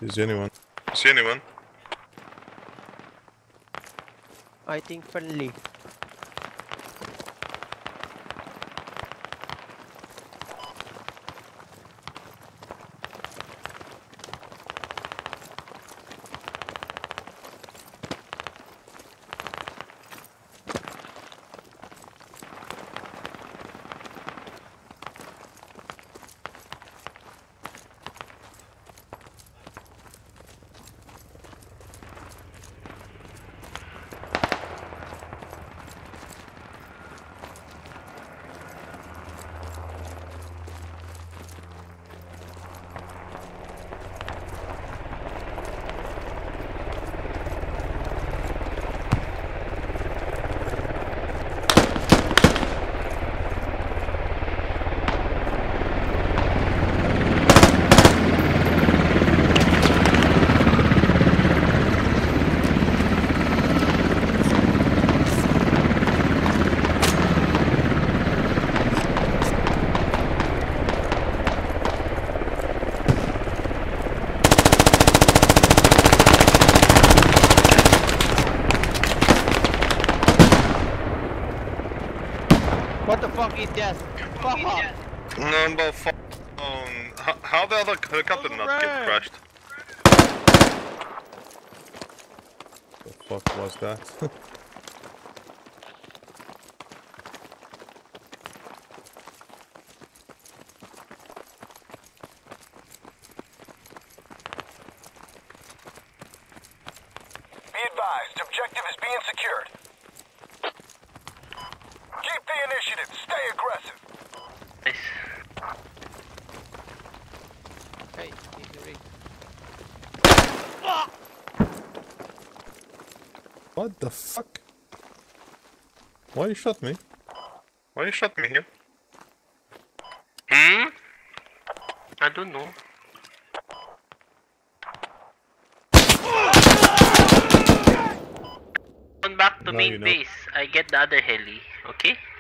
Is anyone? See anyone? I think friendly. What the fuck is that? Fuck off! Number 4. How the other helicopter not get crashed? The fuck was that? Be advised, objective is being secured. Keep the initiative. Stay aggressive. Hey, injury. What the fuck? Why you shot me? Why you shot me here? I don't know. Come back to Now main you know. base. I get the other heli, okay?